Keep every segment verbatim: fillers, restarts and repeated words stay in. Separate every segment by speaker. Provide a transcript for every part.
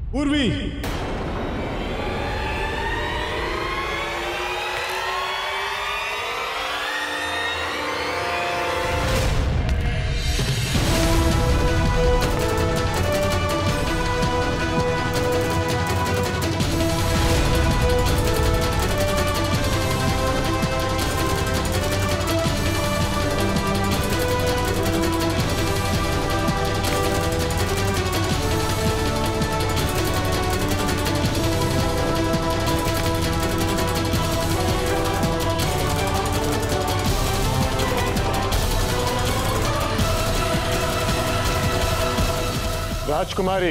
Speaker 1: उर्वी, राजकुमारी,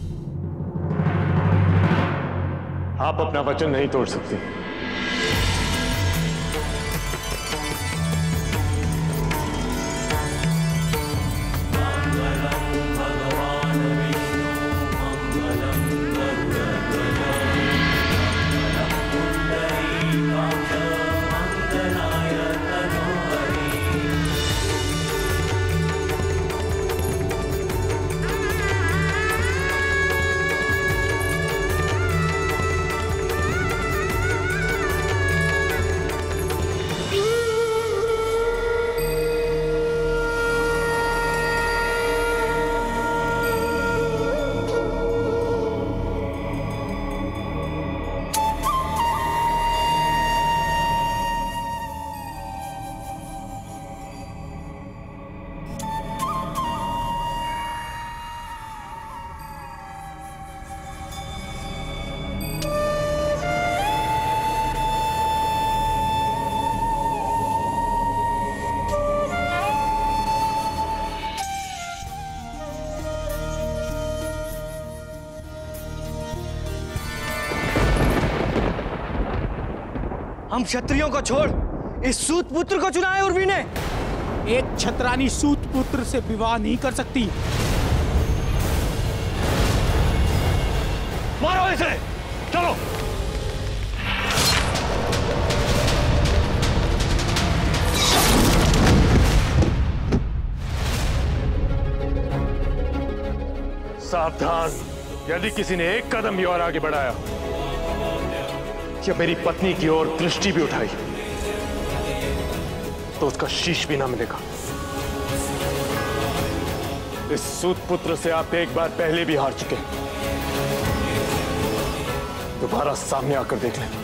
Speaker 1: आप अपना वचन नहीं तोड़ सकती।
Speaker 2: हम क्षत्रियों को छोड़ इस सूत पुत्र को चुना है उर्वी ने।
Speaker 3: एक छत्रानी सूत पुत्र से विवाह नहीं कर सकती।
Speaker 1: मारो इसे, चलो। सावधान, यदि किसी ने एक कदम भी और आगे बढ़ाया या मेरी पत्नी की ओर दृष्टि भी उठाई तो उसका शीश भी ना मिलेगा। इस सूत पुत्र से आप एक बार पहले भी हार चुके, दोबारा सामने आकर देख लें।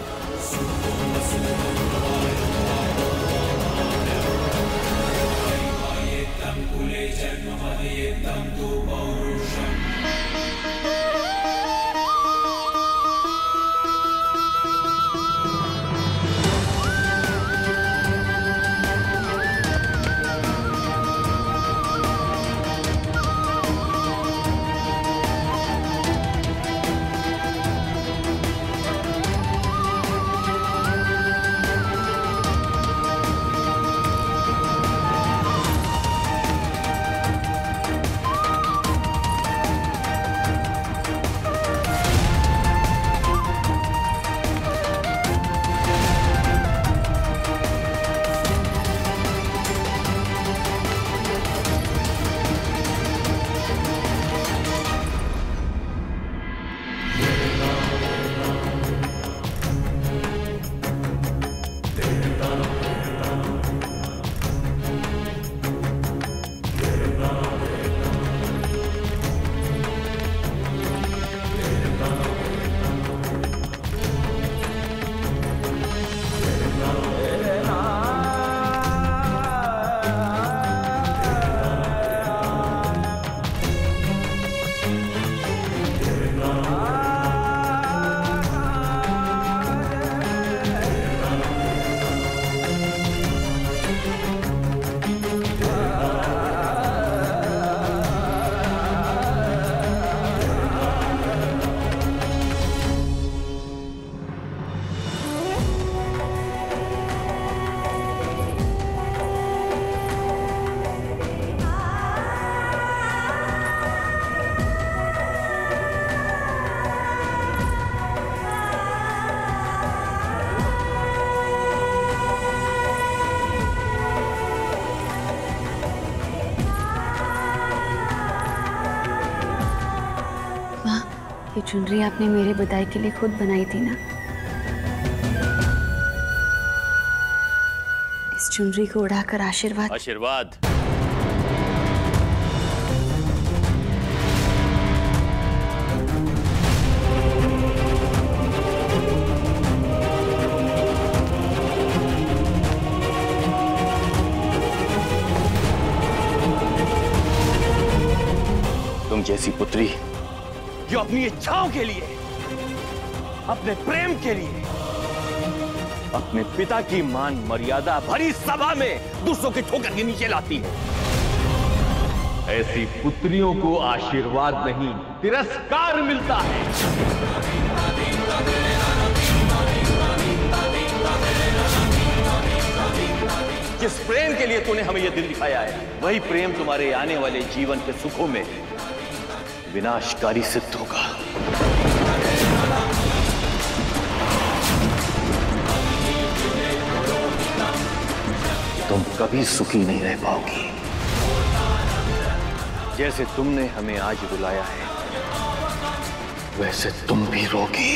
Speaker 4: ये चुनरी आपने मेरे बधाई के लिए खुद बनाई थी ना? इस चुनरी को उड़ाकर आशीर्वाद
Speaker 5: आशीर्वाद तुम जैसी पुत्री
Speaker 2: जो अपनी इच्छाओं के लिए, अपने प्रेम के लिए, अपने पिता की मान मर्यादा भरी सभा में दूसरों की ठोकर के नीचे लाती है, ऐसी पुत्रियों को आशीर्वाद नहीं तिरस्कार मिलता है। जिस प्रेम के लिए तूने हमें यह दिल दिखाया है, वही प्रेम तुम्हारे आने वाले जीवन के सुखों में विनाशकारी सिद्ध होगा। तुम कभी सुखी नहीं रह पाओगी। जैसे तुमने हमें आज बुलाया है, वैसे तुम भी रोगी।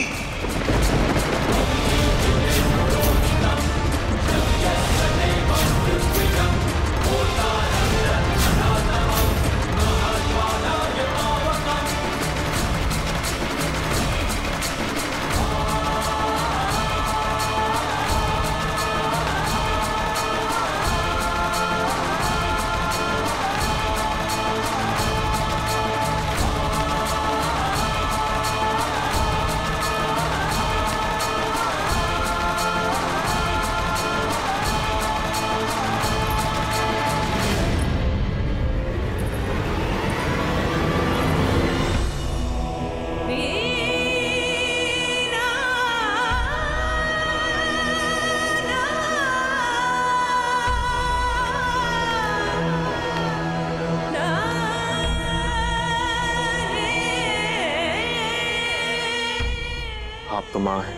Speaker 1: आप तो मां हैं,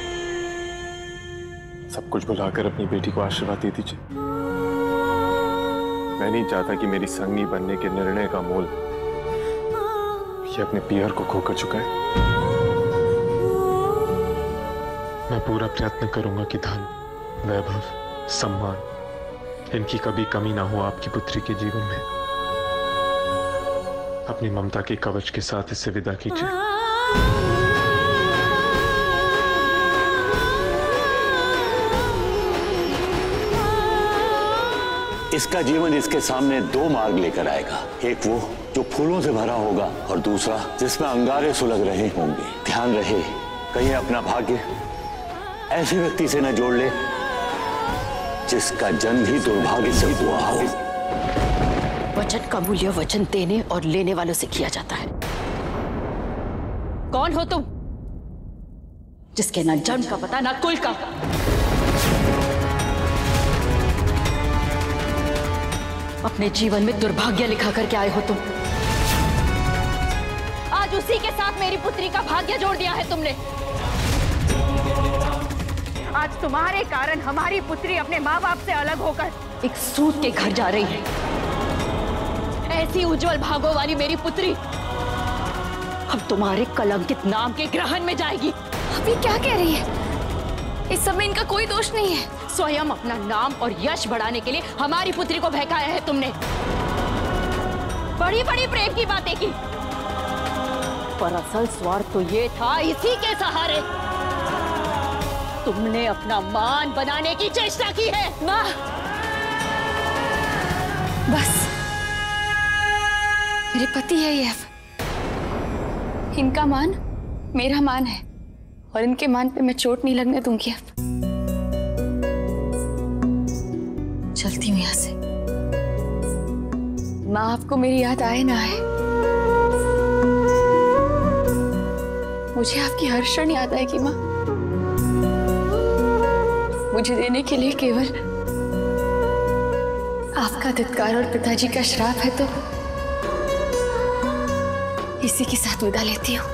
Speaker 1: सब कुछ भुलाकर अपनी बेटी को आशीर्वाद दे दीजिए। मैं नहीं चाहता कि मेरी संगी बनने के निर्णय का मोल ये अपने पियर को खोकर चुका है। मैं पूरा प्रयत्न करूंगा कि धन, वैभव, सम्मान इनकी कभी कमी ना हो आपकी पुत्री के जीवन में। अपनी ममता के कवच के साथ इससे विदा कीजिए।
Speaker 5: इसका जीवन इसके सामने दो मार्ग लेकर आएगा, एक वो जो फूलों से भरा होगा और दूसरा जिसमें अंगारे सुलग रहे होंगे। ध्यान रहे कहीं अपना भाग्य ऐसे व्यक्ति से न जोड़ ले जिसका जन्म ही दुर्भाग्य से हुआ हो।
Speaker 6: वचन का मूल्य वचन देने और लेने वालों से किया जाता है। कौन हो तुम जिसके ना जन्म का पता ना कुल का? अपने जीवन में दुर्भाग्य लिखा करके आए हो तुम। आज उसी के साथ मेरी पुत्री का भाग्य जोड़ दिया है तुमने। आज तुम्हारे कारण हमारी पुत्री अपने माँ बाप से अलग होकर एक सूत के घर जा रही है। ऐसी उज्जवल भागों वाली मेरी पुत्री अब तुम्हारे कलंकित नाम के ग्रहण में जाएगी।
Speaker 4: अभी क्या कह रही है? इस सब में इनका कोई दोष नहीं है।
Speaker 6: स्वयं अपना नाम और यश बढ़ाने के लिए हमारी पुत्री को बहकाया है तुमने। बड़ी बड़ी प्रेम की बातें की, पर असल स्वार्थ तो ये था इसी के सहारे तुमने अपना मान बनाने की चेष्टा की है।
Speaker 4: माँ, बस मेरे पति है ये। इनका मान मेरा मान है और इनके मान पे मैं चोट नहीं लगने दूंगी। अब चलती हूँ यहाँ से। माँ, आपको मेरी याद आए ना आए, मुझे आपकी हर क्षण याद आएगी माँ। मुझे देने के लिए केवल आपका धिक्कार और पिताजी का श्राप है, तो इसी के साथ विदा लेती हूँ।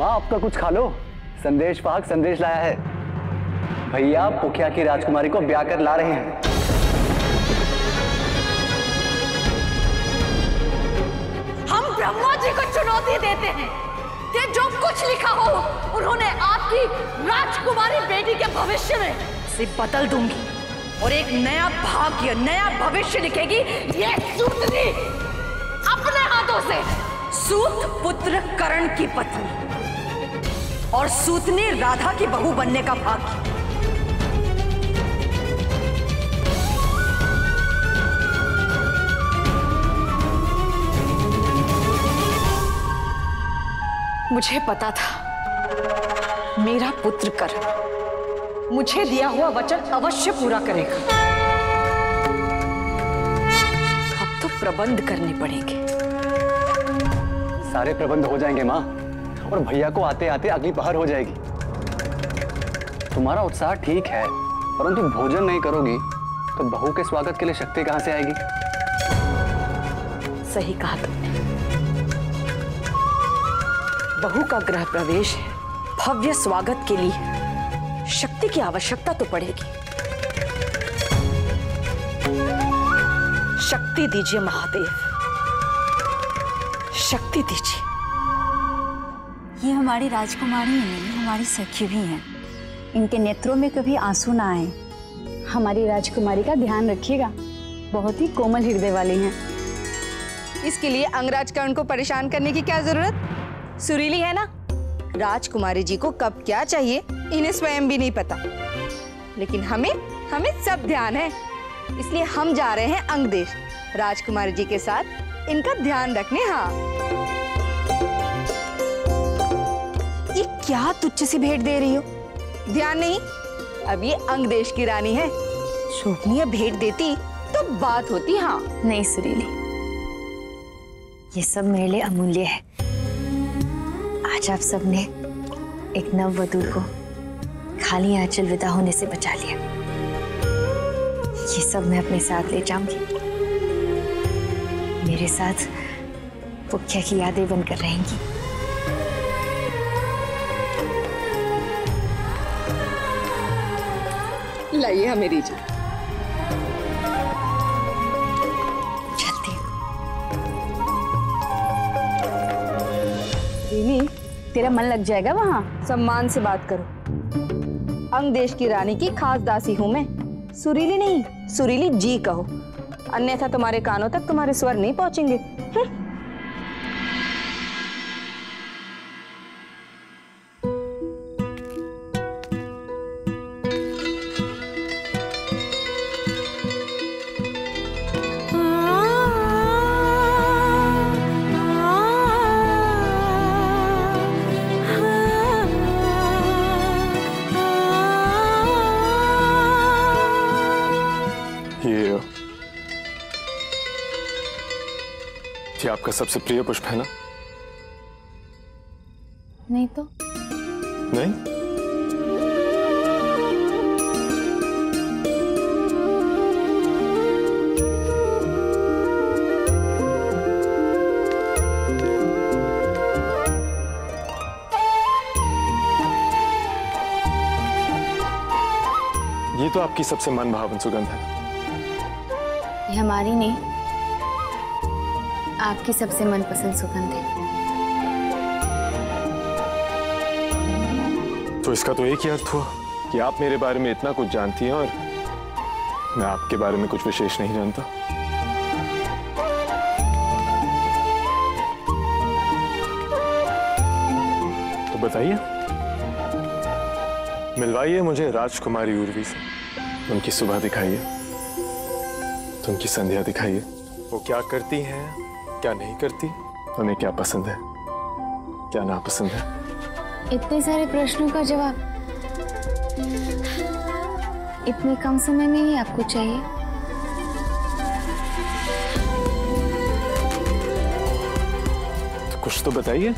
Speaker 7: माँ अब तो कुछ खा लो। संदेश वाहक संदेश लाया है। भैया पुखिया की राजकुमारी को ब्याह कर ला रहे हैं।
Speaker 6: हम ब्रह्मा जी को चुनौती देते हैं कि जो कुछ लिखा हो उन्होंने आपकी राजकुमारी बेटी के भविष्य में से बदल दूंगी और एक नया भाग्य, नया भविष्य लिखेगी ये सूतनी अपने हाथों से। सूत पुत्र कर्ण की पत्नी और सूतनी राधा की बहू बनने का भाग्य। मुझे पता था मेरा पुत्र कर्ण मुझे दिया हुआ वचन अवश्य पूरा करेगा। अब तो प्रबंध करने पड़ेंगे।
Speaker 7: सारे प्रबंध हो जाएंगे माँ, और भैया को आते आते अगली पहर हो जाएगी। तुम्हारा उत्साह ठीक है, परंतु भोजन नहीं करोगी तो बहू के स्वागत के लिए शक्ति कहां से आएगी?
Speaker 6: सही कहा तुमने। बहू का गृह प्रवेश है, भव्य स्वागत के लिए शक्ति की आवश्यकता तो पड़ेगी। शक्ति दीजिए महादेव, शक्ति दीजिए।
Speaker 8: ये हमारी राजकुमारी ही नहीं, हमारी सखी भी हैं। इनके नेत्रों में कभी आंसू ना आए। हमारी राजकुमारी का ध्यान रखिएगा, बहुत ही कोमल हृदय वाली हैं।
Speaker 9: इसके लिए अंगराज कर्ण को परेशान करने की क्या जरूरत? सुरीली है ना। राजकुमारी जी को कब क्या चाहिए इन्हें स्वयं भी नहीं पता, लेकिन हमें हमें सब ध्यान है। इसलिए हम जा रहे हैं अंग देश राजकुमारी जी के साथ इनका ध्यान रखने। हाँ, ये क्या तुच्छ सी भेंट दे रही हो? ध्यान नहीं, अब ये अंग देश की रानी है। शोभनीय भेंट देती तो बात होती। हाँ
Speaker 8: नहीं सुरीली, ये सब मेरे लिए अमूल्य है। आज आप सबने एक नववधू को खाली आंचल विदा होने से बचा लिया। ये सब मैं अपने साथ ले जाऊंगी। मेरे साथ पुख्या की यादें बनकर रहेंगी।
Speaker 9: लाइए हमें दीजिए।
Speaker 8: चलती
Speaker 9: दीनी,
Speaker 8: तेरा मन लग जाएगा वहाँ।
Speaker 9: सम्मान से बात करो। अंग देश की रानी की खास दासी हूं मैं। सुरीली नहीं, सुरीली जी कहो, अन्यथा तुम्हारे कानों तक तुम्हारे स्वर नहीं पहुंचेंगे।
Speaker 1: ये आपका सबसे प्रिय पुष्प है ना?
Speaker 8: नहीं तो
Speaker 1: नहीं? ये तो आपकी सबसे मनभावन सुगंध है।
Speaker 8: ये हमारी नहीं, आपकी सबसे मनपसंद सुगंध है।
Speaker 1: तो इसका तो एक ही अर्थ हुआ कि आप मेरे बारे में इतना कुछ जानती हैं और मैं आपके बारे में कुछ विशेष नहीं जानता। तो बताइए, मिलवाइए मुझे राजकुमारी उर्वी से। उनकी सुबह दिखाइए, तो उनकी संध्या दिखाइए। वो क्या करती हैं, क्या नहीं करती, उन्हें क्या पसंद है, क्या नापसंद है।
Speaker 8: इतने सारे प्रश्नों का जवाब इतने कम समय में ही आपको चाहिए?
Speaker 1: तो कुछ तो बताइए।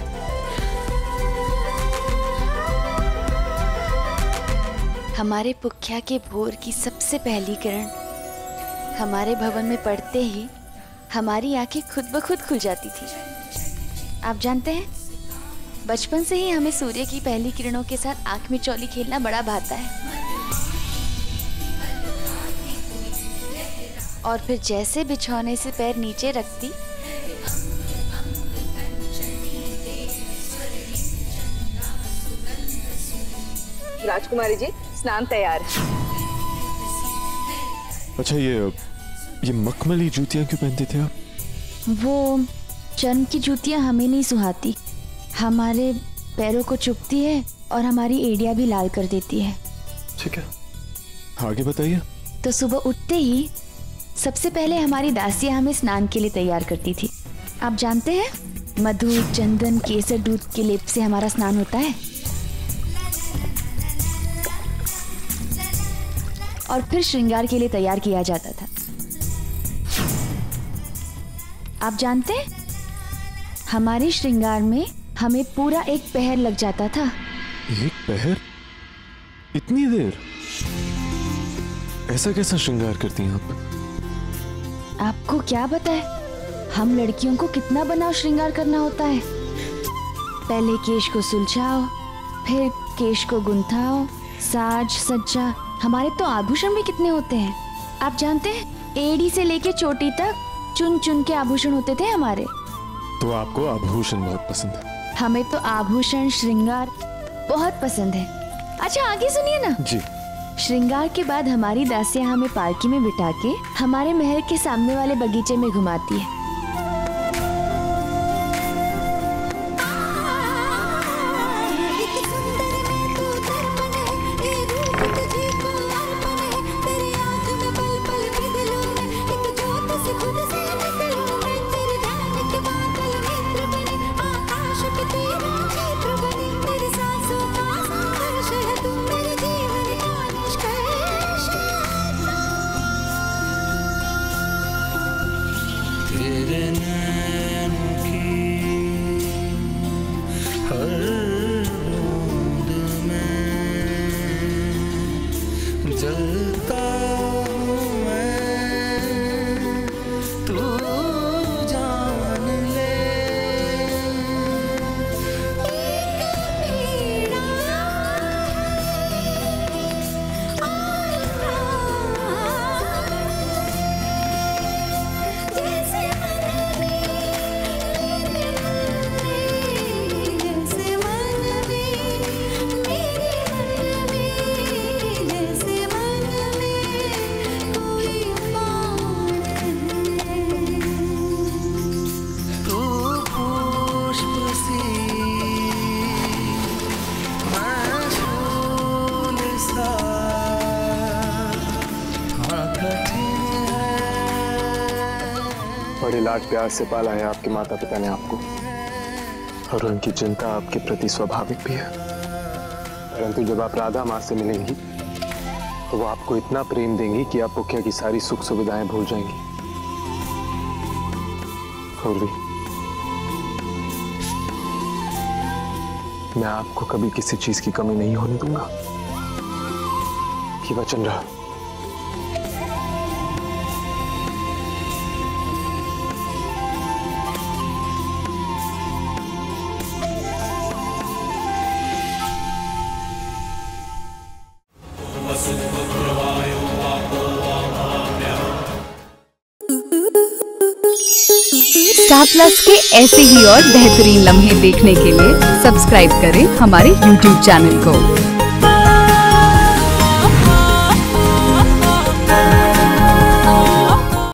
Speaker 8: हमारे पुख्या के भोर की सबसे पहली किरण हमारे भवन में पड़ते ही हमारी आंखें खुद ब खुद खुल जाती थी। आप जानते हैं,
Speaker 4: बचपन से ही हमें सूर्य की पहली किरणों के साथ आंख में चौली खेलना बड़ा भाता है। और फिर जैसे बिछौने से पैर नीचे रखती,
Speaker 9: राजकुमारी जी स्नान तैयार है।
Speaker 1: अच्छा, ये ये मखमली जूतियां क्यों पहनते थे आप?
Speaker 4: वो चर्म की जूतियां हमें नहीं सुहाती, हमारे पैरों को चुभती है और हमारी एड़ियां भी लाल कर देती है।
Speaker 1: ठीक है, आगे बताइए।
Speaker 4: तो सुबह उठते ही सबसे पहले हमारी दासियां हमें स्नान के लिए तैयार करती थी। आप जानते हैं, मधु, चंदन, केसर, दूध के लेप से हमारा स्नान होता है। और फिर श्रृंगार के लिए तैयार किया जाता था। आप जानते हैं, हमारे श्रृंगार में हमें पूरा एक पहर लग जाता था।
Speaker 1: एक पहर? इतनी देर? ऐसा कैसा श्रृंगार करती हैं आप?
Speaker 4: आपको क्या बताए, हम लड़कियों को कितना बनाव श्रृंगार करना होता है। पहले केश को सुलझाओ, फिर केश को गुंथाओ, साज सज्जा, हमारे तो आभूषण भी कितने होते हैं। आप जानते हैं, एड़ी से लेके चोटी तक चुन चुन के आभूषण होते थे हमारे।
Speaker 1: तो आपको आभूषण बहुत पसंद है?
Speaker 4: हमें तो आभूषण श्रृंगार बहुत पसंद है। अच्छा, आगे सुनिए ना
Speaker 1: जी।
Speaker 4: श्रृंगार के बाद हमारी दासियां हमें पालकी में बिठा के हमारे महल के सामने वाले बगीचे में घुमाती है।
Speaker 1: बड़े लाड प्यार से पाला है आपके माता पिता ने आपको, और उनकी चिंता आपके प्रति स्वाभाविक भी है। परंतु जब आप राधा माँ से मिलेंगी तो वो आपको इतना प्रेम देंगी कि आप मुखिया की सारी सुख सुविधाएं भूल जाएंगी। पूर्वी, मैं आपको कभी किसी चीज की कमी नहीं होने दूंगा, ये वचन रहा।
Speaker 10: स्टार प्लस के ऐसे ही और बेहतरीन लम्हे देखने के लिए सब्सक्राइब करें हमारे यूट्यूब चैनल को।